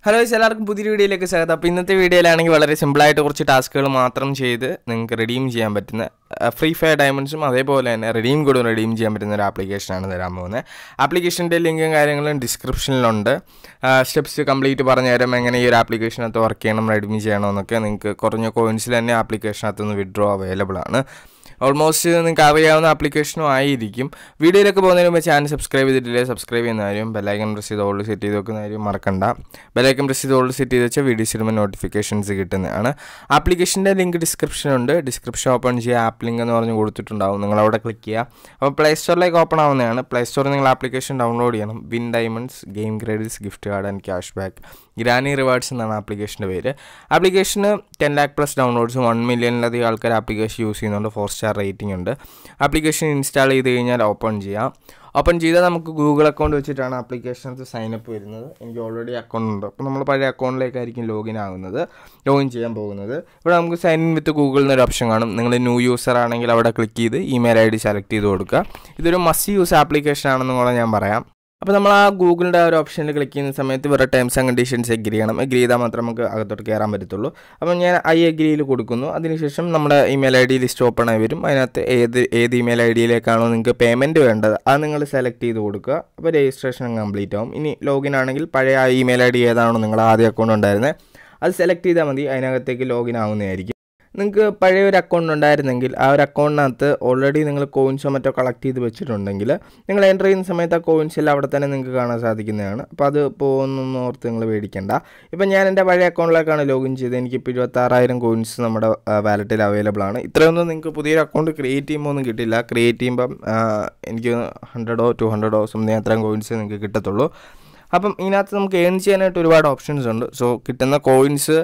Hello, എല്ലാവർക്കും പുതിയ വീഡിയോയിലേക്ക് സ്വാഗതം. അപ്പോൾ ഇന്നത്തെ വീഡിയോയിലാണെങ്കിൽ വളരെ സിമ്പിളായിട്ട് കുറച്ച് ടാസ്കുകൾ മാത്രം ചെയ്ത് നിങ്ങൾക്ക് റിഡീം ചെയ്യാൻ പറ്റുന്ന ഫ്രീ ഫയർ ഡയമണ്ട്സും അതേപോലെ തന്നെ റിഡീം കോഡും റിഡീം ചെയ്യാൻ പറ്റുന്ന ഒരു ആപ്ലിക്കേഷനാണ് തരാൻ പോകുന്നത്. ആപ്ലിക്കേഷൻ്റെ ലിങ്കും കാര്യങ്ങളും ഡിസ്ക്രിപ്ഷനിലുണ്ട്. സ്റ്റെപ്സ് കംപ്ലീറ്റ് പറഞ്ഞുതരാം എങ്ങനെ ഈ ഒരു ആപ്ലിക്കേഷനകത്ത് വർക്ക് ചെയ്യണം, റിഡീം ചെയ്യണമെന്നൊക്കെ. നിങ്ങൾക്ക് കുറഞ്ഞ കോയിൻസിൽ തന്നെ ആപ്ലിക്കേഷനകത്തുനിന്ന് വിഡ്രോ അവൈലബിൾ ആണ്. ഓൾമോസ്റ്റ് നിങ്ങൾക്ക് അറിയാവുന്ന ആപ്ലിക്കേഷനും ആയിരിക്കും. വീഡിയോയിലൊക്കെ പോകുന്നതിന് മുമ്പ് ചാനൽ സബ്സ്ക്രൈബ് ചെയ്തിട്ടില്ലേ, സബ്സ്ക്രൈബ് ചെയ്യുന്ന കാര്യം, ബെല്ലൈക്കൺ പ്രസ് ചെയ്ത് ഓൾഡ് സെറ്റ് ചെയ്ത് വെക്കുന്ന കാര്യം മറക്കണ്ട. ബെല്ലൈക്കൺ പ്രസ് ചെയ്ത് ഓൾഡ് സെറ്റ് ചെയ്ത് വെച്ചാൽ വീഡിയോസ് ഇടുമ്പോൾ നോട്ടിഫിക്കേഷൻസ് കിട്ടുന്നതാണ്. ആപ്ലിക്കേഷൻ്റെ ലിങ്ക് ഡിസ്ക്രിപ്ഷനുണ്ട്. ഡിസ്ക്രിപ്ഷൻ ഓപ്പൺ ചെയ്യുക, ആപ്പ് ലിങ്ക് എന്ന് പറഞ്ഞ് കൊടുത്തിട്ടുണ്ടാവും. നിങ്ങളവിടെ ക്ലിക്ക് ചെയ്യുക. അപ്പോൾ പ്ലേ സ്റ്റോറിലേക്ക് ഓപ്പൺ ആവുന്നതാണ്. പ്ലേ സ്റ്റോറിൽ നിങ്ങൾ ആപ്ലിക്കേഷൻ ഡൗൺലോഡ് ചെയ്യണം. Win diamonds, game credits, gift card and cash back, ഇറാനി റിവാർഡ്സ് എന്നാണ് ആപ്ലിക്കേഷൻ്റെ പേര്. ആപ്ലിക്കേഷന് 10 lakh+ ഡൗൺലോഡ്സും 1 മില്യണിലധികം ആൾക്കാർ ആപ്ലിക്കേഷൻ യൂസ് ചെയ്യുന്നുണ്ട്. 4 സ്റ്റാർ റേറ്റിംഗ് ഉണ്ട്. ആപ്ലിക്കേഷൻ ഇൻസ്റ്റാൾ ചെയ്ത് കഴിഞ്ഞാൽ ഓപ്പൺ ചെയ്യാം. ഓപ്പൺ ചെയ്താൽ നമുക്ക് ഗൂഗിൾ അക്കൗണ്ട് വെച്ചിട്ടാണ് ആപ്ലിക്കേഷനകത്ത് സൈനപ്പ് വരുന്നത്. എനിക്ക് ഓൾറെഡി അക്കൗണ്ട് ഉണ്ട്. അപ്പോൾ നമ്മൾ പഴയ അക്കൗണ്ടിലേക്കായിരിക്കും ലോഗിൻ ചെയ്യാൻ പോകുന്നത്. ഇവിടെ നമുക്ക് സൈൻ ഇൻ വിത്ത് ഗൂഗിൾ എന്നൊരു ഓപ്ഷൻ കാണും. നിങ്ങൾ ന്യൂ യൂസർ ആണെങ്കിൽ അവിടെ ക്ലിക്ക് ചെയ്ത് ഇമെയിൽ ID സെലക്ട് ചെയ്ത് കൊടുക്കുക. ഇതൊരു മസ്റ്റ് യൂസ് ആപ്ലിക്കേഷൻ ആണെന്ന് കൂടെ ഞാൻ പറയാം. അപ്പോൾ നമ്മൾ ആ ഗൂഗിളിൻ്റെ ആ ഒരു ഓപ്ഷനിൽ ക്ലിക്ക് ചെയ്യുന്ന സമയത്ത് വേറെ ടേംസ് ആൻഡ് കണ്ടീഷൻസ് എഗ്രി ചെയ്യണം. എഗ്രി ചെയ്താൽ മാത്രമേ നമുക്ക് അകത്തോട്ട് കയറാൻ പറ്റത്തുള്ളൂ. അപ്പോൾ ഞാൻ എഗ്രിയിൽ കൊടുക്കുന്നു. അതിനുശേഷം നമ്മുടെ ഇമെയിൽ ID ലിസ്റ്റ് ഓപ്പൺ ആയി വരും. അതിനകത്ത് ഏത് ഇമെയിൽ IDയിലേക്കാണോ നിങ്ങൾക്ക് പേയ്മെൻറ്റ് വേണ്ടത് അത് നിങ്ങൾ സെലക്ട് ചെയ്ത് കൊടുക്കുക. അപ്പോൾ രജിസ്ട്രേഷൻ കംപ്ലീറ്റ് ആവും. ഇനി ലോഗിൻ ആണെങ്കിൽ പഴയ ആ ഇമെയിൽ ID ഏതാണോ നിങ്ങൾ ആദ്യം അക്കൗണ്ട് ഉണ്ടായിരുന്നത് അത് സെലക്ട് ചെയ്താൽ മതി. അതിനകത്തേക്ക് ലോഗിൻ ആവുന്നതായിരിക്കും. നിങ്ങൾക്ക് പഴയ ഒരു അക്കൗണ്ട് ഉണ്ടായിരുന്നെങ്കിൽ ആ ഒരു അക്കൗണ്ടിനകത്ത് ഓൾറെഡി നിങ്ങൾ കോയിൻസോ മറ്റോ കളക്ട് ചെയ്ത് വെച്ചിട്ടുണ്ടെങ്കിൽ നിങ്ങൾ എൻ്റർ ചെയ്യുന്ന സമയത്ത് ആ കോയിൻസ് എല്ലാം അവിടെ തന്നെ നിങ്ങൾക്ക് കാണാൻ സാധിക്കുന്നതാണ്. അപ്പോൾ അത് പോകുന്നൊന്നും ഓർത്ത് നിങ്ങൾ മേടിക്കേണ്ട. ഇപ്പം ഞാൻ എൻ്റെ പഴയ അക്കൗണ്ടിലേക്കാണ് ലോഗിൻ ചെയ്തത്. എനിക്കിപ്പോൾ 26,000 കോയിൻസ് നമ്മുടെ വാലറ്റിൽ അവൈലബിൾ ആണ്. ഇത്രയൊന്നും നിങ്ങൾക്ക് പുതിയൊരു അക്കൗണ്ട് ക്രിയേറ്റ് ചെയ്യുമ്പോൾ ഒന്നും കിട്ടില്ല. ക്രിയേറ്റ് ചെയ്യുമ്പം എനിക്ക് 100 200 സംതിങ് അത്രയും കോയിൻസ് നിങ്ങൾക്ക് കിട്ടത്തുള്ളൂ. അപ്പം ഇതിനകത്ത് നമുക്ക് ഏൺ ചെയ്യാനായിട്ട് ഒരുപാട് ഓപ്ഷൻസ് ഉണ്ട്. സോ കിട്ടുന്ന കോയിൻസ്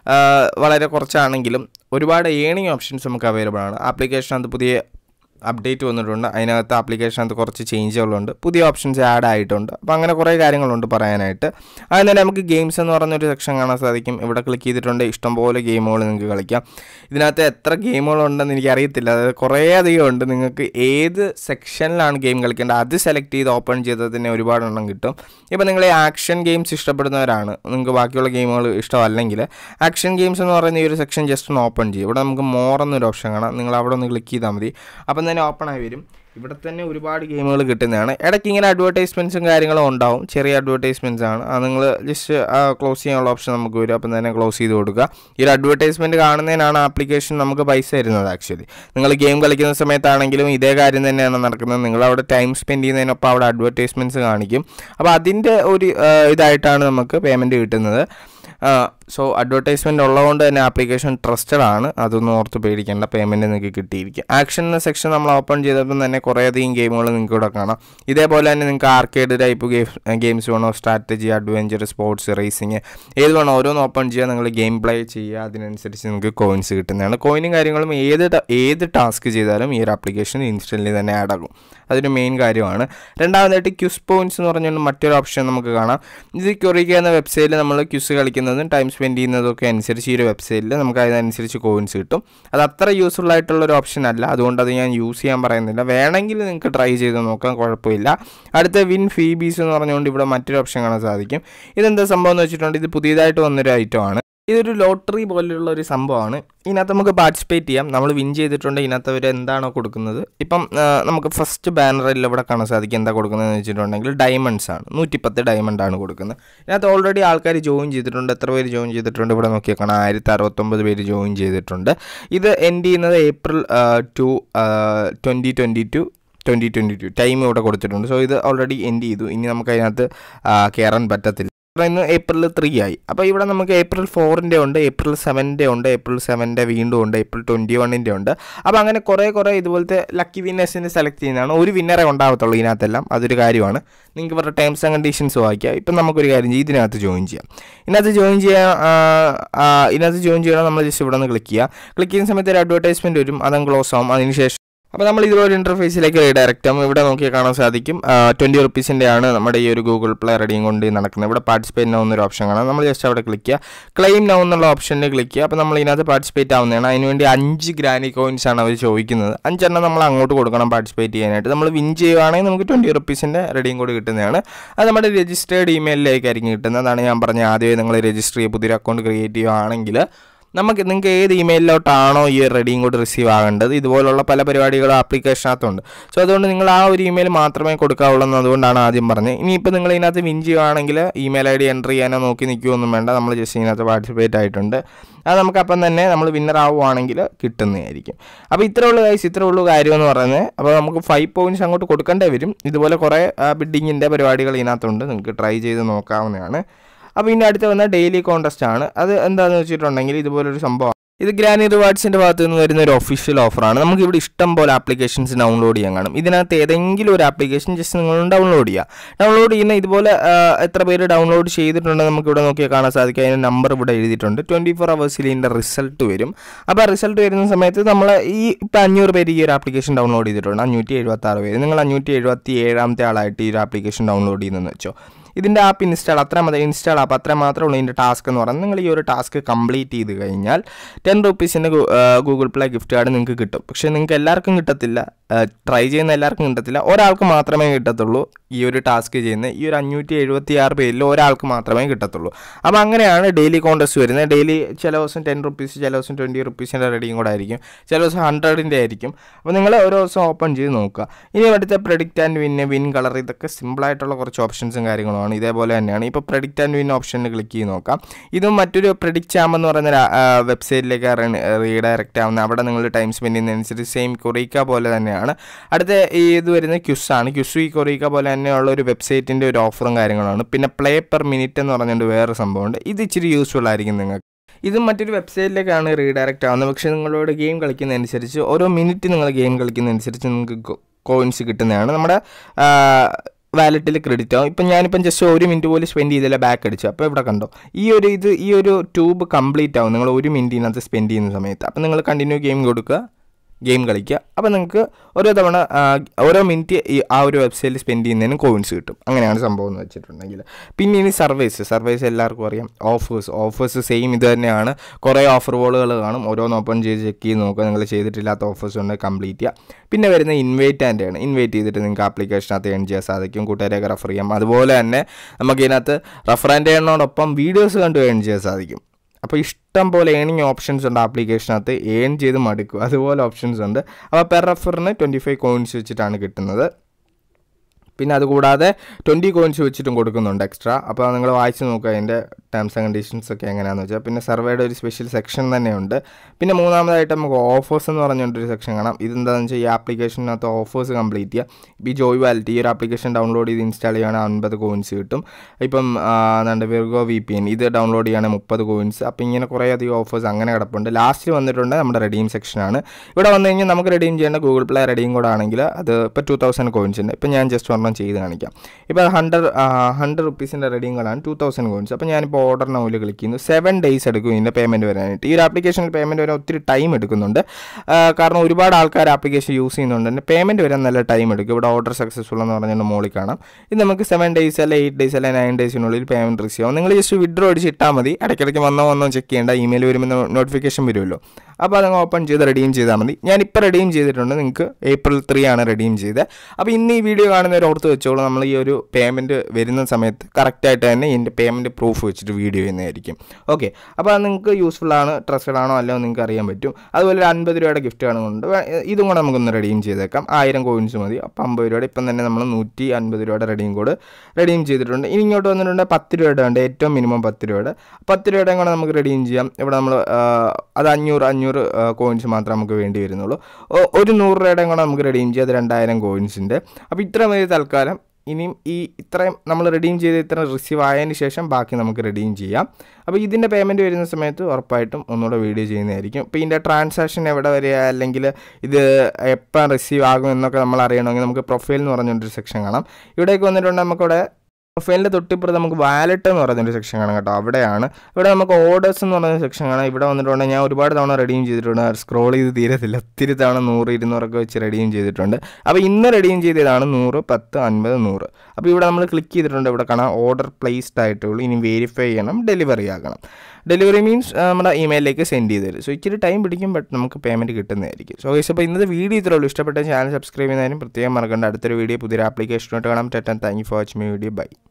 വളരെ കുറച്ചാണെങ്കിലും ഒരുപാട് ഏണിങ് ഓപ്ഷൻസ് നമുക്ക് അവൈലബിൾ ആണ്. ആപ്ലിക്കേഷനകത്ത് പുതിയ അപ്ഡേറ്റ് വന്നിട്ടുണ്ട്. അതിനകത്ത് ആപ്ലിക്കേഷനകത്ത് കുറച്ച് ചേഞ്ചുകളുണ്ട്. പുതിയ ഓപ്ഷൻസ് ആഡ് ആയിട്ടുണ്ട്. അപ്പോൾ അങ്ങനെ കുറേ കാര്യങ്ങളുണ്ട് പറയാനായിട്ട്. അതിന് തന്നെ നമുക്ക് ഗെയിംസ് എന്ന് പറഞ്ഞൊരു സെക്ഷൻ കാണാൻ സാധിക്കും. ഇവിടെ ക്ലിക്ക് ചെയ്തിട്ടുണ്ട് ഇഷ്ടംപോലെ ഗെയിമുകൾ നിങ്ങൾക്ക് കളിക്കാം. ഇതിനകത്ത് എത്ര ഗെയിമുകളുണ്ടെന്ന് എനിക്കറിയത്തില്ല. അതായത് കുറേ അധികം ഉണ്ട്. നിങ്ങൾക്ക് ഏത് സെക്ഷനിലാണ് ഗെയിം കളിക്കേണ്ടത് അത് സെലക്ട് ചെയ്ത് ഓപ്പൺ ചെയ്താൽ തന്നെ ഒരുപാടെണ്ണം കിട്ടും. ഇപ്പോൾ നിങ്ങൾ ആക്ഷൻ ഗെയിംസ് ഇഷ്ടപ്പെടുന്നവരാണ്, നിങ്ങൾക്ക് ബാക്കിയുള്ള ഗെയിമുകൾ ഇഷ്ടമല്ലെങ്കിൽ ആക്ഷൻ ഗെയിംസ് എന്ന് പറയുന്ന ഈ ഒരു സെക്ഷൻ ജസ്റ്റ് ഒന്ന് ഓപ്പൺ ചെയ്യും. ഇവിടെ നമുക്ക് മോർ എന്നൊരു ഓപ്ഷൻ കാണാം. നിങ്ങൾ അവിടെ ഒന്ന് ക്ലിക്ക് ചെയ്താൽ മതി. അപ്പം തന്നെ ഓപ്പൺ ആയി വരും. ഇവിടെ തന്നെ ഒരുപാട് ഗെയിമുകൾ കിട്ടുന്നതാണ്. ഇടയ്ക്ക് ഇങ്ങനെ അഡ്വർടൈസ്മെൻറ്റ്സും കാര്യങ്ങളും ഉണ്ടാവും. ചെറിയ അഡ്വർടൈസ്മെൻറ്റ്സ് ആണ്. അത് നിങ്ങൾ ജസ്റ്റ് ക്ലോസ് ചെയ്യാനുള്ള ഓപ്ഷൻ നമുക്ക് വരും. അപ്പം തന്നെ ക്ലോസ് ചെയ്ത് കൊടുക്കുക. ഈ ഒരു അഡ്വർടൈസ്മെൻറ്റ് കാണുന്നതിനാണ് ആപ്ലിക്കേഷൻ നമുക്ക് പൈസ തരുന്നത്. ആക്ച്വലി നിങ്ങൾ ഗെയിം കളിക്കുന്ന സമയത്താണെങ്കിലും ഇതേ കാര്യം തന്നെയാണ് നടക്കുന്നത്. നിങ്ങളവിടെ ടൈം സ്പെൻഡ് ചെയ്യുന്നതിനൊപ്പം അവിടെ അഡ്വർടൈസ്മെൻറ്റ്സ് കാണിക്കും. അപ്പോൾ അതിൻ്റെ ഒരു ഇതായിട്ടാണ് നമുക്ക് പേയ്മെൻറ്റ് കിട്ടുന്നത്. സോ അഡ്വർടൈസ്മെൻറ്റ് ഉള്ളതുകൊണ്ട് തന്നെ ആപ്ലിക്കേഷൻ ട്രസ്റ്റഡ് ആണ്. അതൊന്നും ഓർത്ത് പേടിക്കേണ്ട. പേയ്മെൻറ്റ് നിങ്ങൾക്ക് കിട്ടിയിരിക്കും. ആക്ഷൻ എന്ന സെക്ഷൻ നമ്മൾ ഓപ്പൺ ചെയ്തപ്പോൾ തന്നെ കുറേയധികം ഗെയിമുകൾ നിങ്ങൾക്ക് ഇവിടെ കാണാം. ഇതേപോലെ തന്നെ നിങ്ങൾക്ക് ആർക്കേഡ് ടൈപ്പ് ഗെയിംസ് വേണോ, സ്ട്രാറ്റജി, അഡ്വഞ്ചർ, സ്പോർട്സ്, റേസിങ് ഏത് വേണോ ഓരോന്ന് ഓപ്പൺ ചെയ്യുക. നിങ്ങൾ ഗെയിം പ്ലേ ചെയ്യുക. അതിനനുസരിച്ച് നിങ്ങൾക്ക് കോയിൻസ് കിട്ടുന്നതാണ്. കോയിനും കാര്യങ്ങളും ഏത് ടാസ്ക് ചെയ്താലും ഈ ഒരു ആപ്ലിക്കേഷൻ ഇൻസ്റ്റൻ്റ്ലി തന്നെ ആഡ് ആകും. അതൊരു മെയിൻ കാര്യമാണ്. രണ്ടാമതായിട്ട് ക്യൂസ് പോയിൻറ്റ്സ് എന്ന് പറഞ്ഞുകൊണ്ട് മറ്റൊരു ഓപ്ഷൻ നമുക്ക് കാണാം. ഇത് ക്യൂറിക്ക എന്ന വെബ്സൈറ്റിൽ നമ്മൾ ക്യൂസ് കളിക്കുന്നതും ടൈം സ്പെൻഡ് ചെയ്യുന്നതൊക്കെ അനുസരിച്ച് ഈ ഒരു വെബ്സൈറ്റിൽ നമുക്ക് അതിനനുസരിച്ച് കോയിൻസ് കിട്ടും. അത് അത്ര യൂസ്ഫുൾ ആയിട്ടുള്ളൊരു ഓപ്ഷൻ അല്ല. അതുകൊണ്ട് അത് ഞാൻ യൂസ് ചെയ്യാൻ പറയുന്നില്ല. വേണമെങ്കിൽ നിങ്ങൾക്ക് ട്രൈ ചെയ്ത് നോക്കാം, കുഴപ്പമില്ല. അടുത്ത വിൻ ഫീബീസ് എന്ന് പറഞ്ഞുകൊണ്ട് ഇവിടെ മറ്റൊരു ഓപ്ഷൻ കാണാൻ സാധിക്കും. ഇതെന്താ സംഭവം എന്ന് വെച്ചിട്ടുണ്ടെങ്കിൽ ഇത് പുതിയതായിട്ട് വന്നൊരു ഐറ്റമാണ്. ഇതൊരു ലോട്ടറി പോലെയുള്ള ഒരു സംഭവമാണ്. ഇതിനകത്ത് നമുക്ക് പാർട്ടിസിപ്പേറ്റ് ചെയ്യാം. നമ്മൾ വിൻ ചെയ്തിട്ടുണ്ട്. ഇതിനകത്ത് അവർ എന്താണോ കൊടുക്കുന്നത്, ഇപ്പം നമുക്ക് ഫസ്റ്റ് ബാനറിൽ ഇവിടെ കാണാൻ സാധിക്കും എന്താ കൊടുക്കുന്നതെന്ന് വെച്ചിട്ടുണ്ടെങ്കിൽ ഡയമണ്ട്സ് ആണ്. 110 ഡയമണ്ടാണ് കൊടുക്കുന്നത്. ഇതിനകത്ത് ഓൾറെഡി ആൾക്കാർ ജോയിൻ ചെയ്തിട്ടുണ്ട്. എത്ര പേര് ജോയിൻ ചെയ്തിട്ടുണ്ട് ഇവിടെ നോക്കിയാൽ കാണാം. 1069 പേര് ജോയിൻ ചെയ്തിട്ടുണ്ട്. ഇത് എൻഡ് ചെയ്യുന്നത് April 2, 2022 ടൈം ഇവിടെ കൊടുത്തിട്ടുണ്ട്. സോ ഇത് ഓൾറെഡി എൻഡ് ചെയ്തു. ഇനി നമുക്ക് അതിനകത്ത് കയറാൻ പറ്റത്തില്ല. ഇന്ന് April 3 ആയി. അപ്പോൾ ഇവിടെ നമുക്ക് April 4 ഉണ്ട്, April 7 ഉണ്ട്, April 7 വീണ്ടും ഉണ്ട്, April 21 ഉണ്ട്. അപ്പോൾ അങ്ങനെ കുറേ ഇതുപോലത്തെ ലക്കി വിന്നേഴ്സിനെ സെലക്ട് ചെയ്യുന്നതാണ്. ഒരു വിന്നറെ ഉണ്ടാകത്തുള്ളൂ ഇതിനകത്തെല്ലാം. അതൊരു കാര്യമാണ്. നിങ്ങൾക്ക് ഇവരുടെ ടേംസ് ആൻഡ് കണ്ടീഷൻസ് വായിക്കാം. ഇപ്പം നമുക്കൊരു കാര്യം ചെയ്യും, ഇതിനകത്ത് ജോയിൻ ചെയ്യാം. ഇതിനകത്ത് ജോയിൻ ചെയ്യണം. നമ്മൾ ജസ്റ്റ് ഇവിടെ നിന്ന് ക്ലിക്ക് ചെയ്യുക. ക്ലിക്ക് ചെയ്യുന്ന സമയത്ത് ഒരു അഡ്വർടൈസ്മെൻറ്റ് വരും. അതങ്ങ് ക്ലോസ് ആവും. അതിനുശേഷം അപ്പോൾ നമ്മൾ ഇതുപോലെ ഇൻ്റർഫേസിലേക്ക് റീഡയറക്റ്റ് ആകും. ഇവിടെ നോക്കിയാൽ കാണാൻ സാധിക്കും 20 റുപ്പീസിൻ്റെയാണ് നമ്മുടെ ഈ ഒരു ഗൂഗിൾ പ്ലേ റെഡിയും കൊണ്ട് നടക്കുന്നത്. ഇവിടെ പാർട്ടിസിപ്പേറ്റ് നൗ എന്നൊരു ഓപ്ഷൻ കാണാം. നമ്മൾ ജസ്റ്റ് അവിടെ ക്ലിക്ക് ചെയ്യുക, ക്ലെയിം നൗ എന്നുള്ള ഓപ്ഷനിൽ ക്ലിക്ക് ചെയ്യുക. അപ്പോൾ നമ്മൾ ഇതിനകത്ത് പാർട്ടിസിപ്പേറ്റ് ആവുന്നതാണ്. അതിനുവേണ്ടി 5 ഗ്രാനി കോയിൻസ് ആണ് അവർ ചോദിക്കുന്നത്. 5 എണ്ണം നമ്മൾ അങ്ങോട്ട് കൊടുക്കണം പാർട്ടിസിപ്പേറ്റ് ചെയ്യാനായിട്ട്. നമ്മൾ വിൻ ചെയ്യുകയാണെങ്കിൽ നമുക്ക് 20 റുപ്പീസിൻ്റെ റെഡിയും കൂടി കിട്ടുന്നതാണ്. അത് നമ്മുടെ രജിസ്റ്റേർഡ് ഇമെയിലിലേക്കായിരിക്കും കിട്ടുന്നത്. അതാണ് ഞാൻ പറഞ്ഞത്, ആദ്യമേ നിങ്ങൾ രജിസ്റ്റർ ചെയ്യുക, പുതിയൊരു അക്കൗണ്ട് ക്രിയേറ്റ് ചെയ്യുകയാണെങ്കിൽ നിങ്ങൾക്ക് ഏത് ഇമെയിലിലോട്ടാണോ ഈ റെഡിയും കൂടി റിസീവ് ആകേണ്ടത്, ഇതുപോലുള്ള പല പരിപാടികളും ആപ്ലിക്കേഷനകത്തുണ്ട്. സോ അതുകൊണ്ട് നിങ്ങൾ ആ ഒരു ഇമെയിൽ മാത്രമേ കൊടുക്കാവുള്ളൂ എന്നതുകൊണ്ടാണ് ആദ്യം പറഞ്ഞത്. ഇനിയിപ്പോൾ നിങ്ങൾ ഇതിനകത്ത് വിൻ ചെയ്യുകയാണെങ്കിൽ ഇമെയിൽ ID എൻ്റർ ചെയ്യാനോ നോക്കി നിൽക്കുകയൊന്നും വേണ്ട. നമ്മൾ ജസ്റ്റ് ഇതിനകത്ത് പാർട്ടിസിപ്പേറ്റ് ആയിട്ടുണ്ട്. അത് നമുക്കപ്പം തന്നെ നമ്മൾ വിന്നർ ആവുകയാണെങ്കിൽ കിട്ടുന്നതായിരിക്കും. അപ്പോൾ ഇത്രേ ഉള്ളൂ കാര്യമെന്ന് പറയുന്നത്. അപ്പോൾ നമുക്ക് 5 പോയിൻറ്റ്സ് അങ്ങോട്ട് കൊടുക്കേണ്ടി വരും. ഇതുപോലെ കുറേ ബിഡിങ്ങിൻ്റെ പരിപാടികൾ ഇതിനകത്തുണ്ട്, നിങ്ങൾക്ക് ട്രൈ ചെയ്ത് നോക്കാവുന്നതാണ്. അപ്പോൾ ഇനി അടുത്ത് വന്ന ഡെയിലി കോൺടെസ്റ്റ് ആണ്. അത് എന്താണെന്ന് വെച്ചിട്ടുണ്ടെങ്കിൽ ഇതുപോലൊരു സംഭവം. ഇത് ഗ്രാനി റിവാർഡ്സിൻ്റെ ഭാഗത്ത് നിന്ന് വരുന്ന ഒരു ഒഫീഷ്യൽ ഓഫറാണ്. നമുക്ക് ഇവിടെ ഇഷ്ടം പോലെ ആപ്ലിക്കേഷൻസ് ഡൗൺലോഡ് ചെയ്യാൻ കാണും. ഇതിനകത്ത് ഏതെങ്കിലും ഒരു ആപ്ലിക്കേഷൻ ജസ്റ്റ് നിങ്ങൾ ഡൗൺലോഡ് ചെയ്യുക. ഡൗൺലോഡ് ചെയ്യുന്ന ഇതുപോലെ എത്ര പേര് ഡൗൺലോഡ് ചെയ്തിട്ടുണ്ടെന്ന് നമുക്ക് ഇവിടെ നോക്കിയാൽ കാണാൻ സാധിക്കും. അതിൻ്റെ നമ്പർ ഇവിടെ എഴുതിയിട്ടുണ്ട്. 24 hours ഇതിൻ്റെ റിസൾട്ട് വരും. അപ്പോൾ റിസൾട്ട് വരുന്ന സമയത്ത് നമ്മൾ ഇപ്പോൾ 500 പേര് ഈ ഒരു ആപ്ലിക്കേഷൻ ഡൗൺലോഡ് ചെയ്തിട്ടുണ്ട്. 576 പേര്. നിങ്ങൾ 577ാമത്തെ ആളായിട്ട് ഈ ഒരു ആപ്ലിക്കേഷൻ ഡൗൺലോഡ് ചെയ്യുന്നതെന്ന് വെച്ചോ. ഇതിൻ്റെ ആപ്പ് ഇൻസ്റ്റാൾ ആപ്പ് അത്ര മാത്രമേ ഉള്ളൂ. ഇതിൻ്റെ ടാസ്ക് എന്ന് പറയുന്നത്, നിങ്ങൾ ഈ ഒരു ടാസ്ക് കംപ്ലീറ്റ് ചെയ്ത് കഴിഞ്ഞാൽ 10 റുപ്പീസിൻ്റെ ഗൂഗിൾ പ്ലേ ഗിഫ്റ്റ് കാർഡ് നിങ്ങൾക്ക് കിട്ടും. പക്ഷേ നിങ്ങൾക്ക് എല്ലാവർക്കും കിട്ടത്തില്ല, ട്രൈ ചെയ്യുന്ന എല്ലാവർക്കും കിട്ടത്തില്ല. ഒരാൾക്ക് മാത്രമേ കിട്ടത്തുള്ളൂ. ഈ ഒരു ടാസ്ക് ചെയ്യുന്ന ഈ ഒരു 576 പേരിൽ ഒരാൾക്ക് മാത്രമേ കിട്ടത്തുള്ളൂ. അപ്പോൾ അങ്ങനെയാണ് ഡെയിലി കോൺടെസ്റ്റ് വരുന്നത്. ഡെയിലി ചില ദിവസം 10 റുപ്പീസ്, ചില ദിവസം 20 റുപ്പീസിൻ്റെ റെഡിയും കൂടെ ആയിരിക്കും, ചില ദിവസം 100ൻ്റെ ആയിരിക്കും. അപ്പോൾ നിങ്ങൾ ഓരോ ദിവസം ഓപ്പൺ ചെയ്ത് നോക്കുക. ഇനി അടുത്ത പ്രെഡിക്റ്റ് ആൻഡ് വിൻ കളർ, ഇതൊക്കെ സിമ്പിളായിട്ടുള്ള കുറച്ച് ഓപ്ഷൻസും കാര്യങ്ങളും ഇതേപോലെ തന്നെയാണ്. ഇപ്പോൾ പ്രെഡിക്റ്റ് ആൻഡ് വിൻ ഓപ്ഷനിൽ ക്ലിക്ക് ചെയ്ത് നോക്കാം. ഇതും മറ്റൊരു പ്രെഡിക്റ്റ് ചാമ്പ് എന്ന് പറയുന്ന വെബ്സൈറ്റിലേക്ക് റീഡയറക്റ്റ് ആവുന്ന. അവിടെ നിങ്ങൾ ടൈം സ്പെൻഡ് ചെയ്യുന്നതനുസരിച്ച് സെയിം കൊറീക്ക പോലെ തന്നെയാണ്. അടുത്ത ഇത് വരുന്നത് ക്യുസാണ്. ക്യുസ് ഈ കൊറീക്ക പോലെ തന്നെയുള്ള ഒരു വെബ്സൈറ്റിൻ്റെ ഒരു ഓഫറും കാര്യങ്ങളാണ്. പിന്നെ പ്ലേ പെർ മിനിറ്റ് എന്ന് പറഞ്ഞുകൊണ്ട് വേറെ സംഭവമുണ്ട്. ഇത് ഇച്ചിരി യൂസ്ഫുൾ ആയിരിക്കും നിങ്ങൾക്ക്. ഇതും മറ്റൊരു വെബ്സൈറ്റിലേക്കാണ് റീഡയറക്റ്റ് ആവുന്നത്. പക്ഷേ നിങ്ങളോട് ഗെയിം കളിക്കുന്നതനുസരിച്ച് ഓരോ മിനിറ്റ് നിങ്ങൾ ഗെയിം കളിക്കുന്നതനുസരിച്ച് നിങ്ങൾക്ക് കോയിൻസ് കിട്ടുന്നതാണ്. നമ്മുടെ വാലറ്റിൽ ക്രെഡിറ്റ് ആവും. ഇപ്പം ഞാനിപ്പം ജസ്റ്റ് 1 മിനിറ്റ് പോലും സ്പെൻഡ് ചെയ്തില്ല, ബാക്ക് അടിച്ചു. അപ്പോൾ ഇവിടെ കണ്ടോ, ഈ ഒരു ട്യൂബ് കംപ്ലീറ്റ് ആവും നിങ്ങൾ 1 മിനിറ്റിനകത്ത് സ്പെൻഡ് ചെയ്യുന്ന സമയത്ത്. അപ്പം നിങ്ങൾ കണ്ടിന്യൂ ഗെയിം കളിക്കുക. അപ്പോൾ നിങ്ങൾക്ക് ഓരോ മിനിറ്റ് ആ ഒരു വെബ്സൈറ്റിൽ സ്പെൻഡ് ചെയ്യുന്നതിന് കോയിൻസ് കിട്ടും. അങ്ങനെയാണ് സംഭവം എന്ന് വെച്ചിട്ടുണ്ടെങ്കിൽ. പിന്നെ ഇനി സർവീസ് എല്ലാവർക്കും അറിയാം. ഓഫേഴ്സ് സെയിം ഇത് തന്നെയാണ്. കുറേ ഓഫർ ബോളുകൾ കാണും. ഓരോന്ന് ഓപ്പൺ ചെയ്ത് ചെക്ക് ചെയ്ത് നോക്കുക. നിങ്ങൾ ചെയ്തിട്ടില്ലാത്ത ഓഫേഴ്സ് ഉണ്ട്, കംപ്ലീറ്റ് ചെയ്യുക. പിന്നെ വരുന്ന ഇൻവൈറ്റ് ചെയ്തിട്ട് നിങ്ങൾക്ക് ആപ്ലിക്കേഷനകത്ത് ഏൺ ചെയ്യാൻ സാധിക്കും. കൂട്ടുകാരെയൊക്കെ റെഫർ ചെയ്യാം. അതുപോലെ തന്നെ നമുക്ക് ഇതിനകത്ത് റെഫർ ആൻഡ് ഏണിനോടൊപ്പം വീഡിയോസ് കണ്ട് ഏൺ ചെയ്യാൻ സാധിക്കും. അപ്പോൾ ഇഷ്ടം പോലെ ഏണിങ് ഓപ്ഷൻസ് ഉണ്ട് ആപ്ലിക്കേഷനകത്ത്. ഏൺ ചെയ്ത് മടുക്കും, അതുപോലെ ഓപ്ഷൻസ് ഉണ്ട്. അപ്പോൾ പെർ റെഫറിന് 25 കോയിൻസ് വെച്ചിട്ടാണ് കിട്ടുന്നത്. പിന്നെ അതുകൂടാതെ 20 കോയിൻസ് വെച്ചിട്ടും കൊടുക്കുന്നുണ്ട് എക്സ്ട്രാ. അപ്പോൾ നിങ്ങൾ വായിച്ച് നോക്കുക അതിൻ്റെ ടേംസ് ആൻഡ് കണ്ടീഷൻസ് ഒക്കെ എങ്ങനെയാണെന്ന് വെച്ചാൽ. പിന്നെ സർവേയുടെ ഒരു സ്പെഷ്യൽ സെക്ഷൻ തന്നെയുണ്ട്. പിന്നെ മൂന്നാമതായിട്ട് നമുക്ക് ഓഫേഴ്സ് എന്ന് പറഞ്ഞുകൊണ്ടൊരു സെക്ഷൻ കാണാം. ഇതെന്താണെന്ന് വെച്ചാൽ ഈ ആപ്ലിക്കേഷനകത്ത് ഓഫേഴ്സ് കംപ്ലീറ്റ് ചെയ്യുക. ഈ ജോയ് വാലറ്റ് ഈ ഒരു ആപ്ലിക്കേഷൻ ഡൗൺലോഡ് ചെയ്ത് ഇൻസ്റ്റാൾ ചെയ്യുകയാണെങ്കിൽ 50 കോയിൻസ് കിട്ടും. ഇപ്പം വിർഗോ VPN ഇത് ഡൗൺലോഡ് ചെയ്യുകയാണെങ്കിൽ 30 കോയിൻസ്. അപ്പോൾ ഇങ്ങനെ കുറേ അധികം ഓഫേഴ്സ് അങ്ങനെ കിടപ്പുണ്ട്. ലാസ്റ്റ് വന്നിട്ടുണ്ട് നമ്മുടെ റെഡീം സെക്ഷനാണ്. ഇവിടെ വന്നു കഴിഞ്ഞാൽ നമുക്ക് റെഡീം ചെയ്യേണ്ട ഗൂഗിൾ പ്ലേ റെഡീം കോഡ് ആണെങ്കിൽ അത് ഇപ്പോൾ 2000 കോയിൻസ് ഉണ്ട്. ഇപ്പോൾ ഞാൻ ജസ്റ്റ് ചെയ്ത് കാണിക്കാം. ഇപ്പോൾ 100 റുപ്പീസിൻ്റെ റെഡീം കോഡാണ് 2000 കോയിൻസ്. അപ്പോൾ ഞാനിപ്പോൾ ഓർഡർ നൗവിൽ ക്ലിക്ക് ചെയ്യുന്നു. 7 days എടുക്കും ഇതിൻ്റെ പേയ്മെൻറ്റ് വരാനായിട്ട്. ഈ ഒരു ആപ്ലിക്കേഷനിൽ പേയ്മെൻറ്റ് വരാൻ ഒത്തിരി ടൈം എടുക്കുന്നുണ്ട്. കാരണം ഒരുപാട് ആൾക്കാർ ആപ്ലിക്കേഷൻ യൂസ് ചെയ്യുന്നുണ്ട്. തന്നെ പേയ്മെൻറ്റ് വരാൻ നല്ല ടൈം എടുക്കും. ഇവിടെ ഓർഡർ സക്സസ്ഫുൾ എന്ന് പറഞ്ഞുകൊണ്ട് മോളിൽ കാണാം. ഇത് നമുക്ക് 7 days അല്ല 8 days അല്ല 9 daysനുള്ളിൽ പേയ്മെൻറ്റ് റിസീവ് ആവും. നിങ്ങൾ ജസ്റ്റ് വിഡ്രോ അടിച്ച് ഇട്ടാൽ മതി. ഇടയ്ക്കിടയ്ക്ക് വന്നോ ചെക്ക് ചെയ്യേണ്ട. ഇമെയിൽ വരുമ്പോൾ നോട്ടിഫിക്കേഷൻ വരുമല്ലോ. അപ്പോൾ അതങ്ങ് ഓപ്പൺ ചെയ്ത് റെഡീം ചെയ്താൽ മതി. ഞാനിപ്പോൾ റെഡീം ചെയ്തിട്ടുണ്ട്. നിങ്ങൾക്ക് April 3 ആണ് റെഡീം ചെയ്തത്. അപ്പോൾ ഇന്ന് ഈ വീഡിയോ കാണുന്നവർ ഓർത്ത് വെച്ചോളൂ, നമ്മൾ ഈ ഒരു പേയ്മെൻറ്റ് വരുന്ന സമയത്ത് കറക്റ്റായിട്ട് തന്നെ ഇതിൻ്റെ പേയ്മെൻറ്റ് പ്രൂഫ് വെച്ചിട്ട് വീഡിയോ ചെയ്യുന്നതായിരിക്കും. ഓക്കെ, അപ്പോൾ അത് നിങ്ങൾക്ക് യൂസ്ഫുൾ ആണ്, ട്രസ്റ്റഡ് ആണോ അല്ലയോ നിങ്ങൾക്ക് അറിയാൻ പറ്റും. അതുപോലെ 50 രൂപയുടെ ഗിഫ്റ്റ് കാണുന്നുണ്ട്. ഇതും കൂടെ നമുക്കൊന്ന് റെഡീം ചെയ്തേക്കാം. 1000 കോയിൻസ് മതി. അപ്പോൾ 50 രൂപയുടെ ഇപ്പം തന്നെ നമ്മൾ 150 രൂപയുടെ റെഡീം കോഡ് റെഡീം ചെയ്തിട്ടുണ്ട്. ഇനി ഇങ്ങോട്ട് വന്നിട്ടുണ്ട് 10 രൂപയുടെ ഉണ്ട്, ഏറ്റവും മിനിമം 10 രൂപയുടെ. 10 രൂപയുടെ കൂടെ നമുക്ക് റെഡീം ചെയ്യാം. ഇവിടെ നമ്മൾ അത് 500 കോയിൻസ് മാത്രമേ നമുക്ക് വേണ്ടി വരുന്നുള്ളൂ. ഒരു 100 രൂപയുടെ കൂടെ നമുക്ക് റെഡീം ചെയ്യാം. അത് 2000 കോയിൻസിൻ്റെ. അപ്പോൾ ഇത്ര മതി തൽക്കാലം. ഇനിയും ഇത്രയും നമ്മൾ റെഡീം ചെയ്ത് ഇത്ര റിസീവ് ആയതിന് ശേഷം ബാക്കി നമുക്ക് റെഡീം ചെയ്യാം. അപ്പോൾ ഇതിൻ്റെ പേയ്മെൻറ്റ് വരുന്ന സമയത്ത് ഉറപ്പായിട്ടും ഒന്നുകൂടെ വീഡിയോ ചെയ്യുന്നതായിരിക്കും. ഇപ്പോൾ ഇതിൻ്റെ ട്രാൻസാക്ഷൻ എവിടെ വരിക, അല്ലെങ്കിൽ ഇത് എപ്പോൾ റിസീവ് ആകും എന്നൊക്കെ നമ്മൾ അറിയണമെങ്കിൽ നമുക്ക് പ്രൊഫൈൽ എന്ന് പറഞ്ഞൊരു സെക്ഷൻ കാണാം. ഇവിടേക്ക് വന്നിട്ടുണ്ടെങ്കിൽ നമുക്കിവിടെ പ്രൊഫൈലിൻ്റെ തൊട്ടിപ്പുറത്ത് നമുക്ക് വാലറ്റ് എന്ന് പറയുന്നൊരു സെക്ഷൻ കാണാം കേട്ടോ. അവിടെയാണ് ഇവിടെ നമുക്ക് ഓർഡേഴ്സ് എന്ന് പറയുന്ന സെക്ഷൻ കാണാം. ഇവിടെ വന്നിട്ടുണ്ടെങ്കിൽ ഞാൻ ഒരുപാട് തവണ റെഡീം ചെയ്തിട്ടുണ്ട്. സ്ക്രോൾ ചെയ്ത് തീരത്തില്ല, ഒത്തിരി തവണ 100, 200 വെച്ച് റെഡീം ചെയ്തിട്ടുണ്ട്. അപ്പോൾ ഇന്ന് റെഡീം ചെയ്തതാണ് 100, 10, 50, 100. അപ്പോൾ ഇവിടെ നമ്മൾ ക്ലിക്ക് ചെയ്തിട്ടുണ്ട്. ഇവിടെ കാണാം ഓർഡർ പ്ലേസ്ഡ് ആയിട്ടുള്ളൂ. ഇനി വെരിഫൈ ചെയ്യണം, ഡെലിവറി ആക്കണം. ഡെലിവറി മീൻസ് നമ്മുടെ ഇമെയിലിലേക്ക് സെൻഡ് ചെയ്ത് തരും. സോ ഇച്ചിരി ടൈം പിടിക്കും, ബട്ട് നമുക്ക് പേയ്മെൻറ്റ് കിട്ടുന്നതായിരിക്കും. സോ ഗൈസ്, അപ്പോൾ ഇന്നത്തെ വീഡിയോ ഇത്രേ ഉള്ളൂ. ഇഷ്ടപ്പെട്ട ചാനൽ സബ്സ്ക്രൈബ് ചെയ്യുന്നതിനും പ്രത്യേകം മറക്കണ്ട. അടുത്തൊരു വീഡിയോ പുതിയൊരു ആപ്ലിക്കേഷനോട്ട് കാണാം. Thank you for watching my video. By.